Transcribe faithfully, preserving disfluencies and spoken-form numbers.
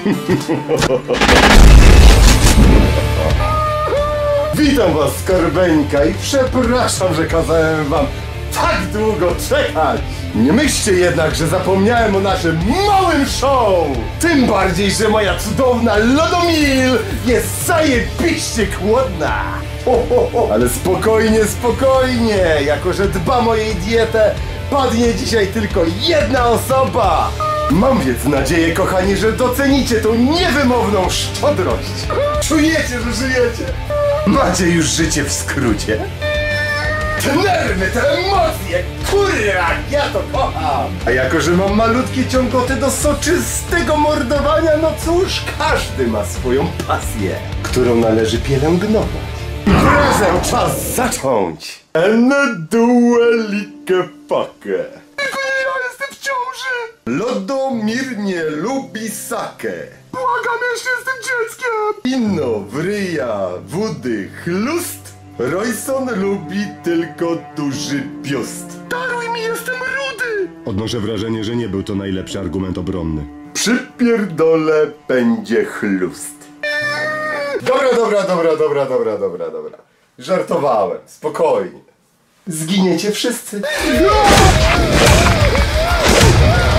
Witam was, Skarbeńka, i przepraszam, że kazałem wam tak długo czekać. Nie myślcie jednak, że zapomniałem o naszym małym show. Tym bardziej, że moja cudowna Lodomil jest zajebiście głodna. Ho, ho, ho. Ale spokojnie, spokojnie. Jako że dbam o jej dietę, padnie dzisiaj tylko jedna osoba. Mam więc nadzieję, kochani, że docenicie tą niewymowną szczodrość. Czujecie, że żyjecie? Macie już życie w skrócie? Te nerwy, te emocje, kurwa, ja to kocham! A jako, że mam malutkie ciągoty do soczystego mordowania, no cóż, każdy ma swoją pasję, którą należy pielęgnować. Imprezę czas zacząć! Ene duelike pakę. Ja jestem w ciąży! Lodomir nie lubi sakę. Błagam, jeszcze jestem dzieckiem! Ino, wryja, wody, chlust. Royson lubi tylko duży biust. Daruj mi, jestem rudy! Odnoszę wrażenie, że nie był to najlepszy argument obronny. Przypierdolę będzie chlust. Dobra, dobra, dobra, dobra, dobra, dobra, dobra. Żartowałem, spokojnie. Zginiecie wszyscy.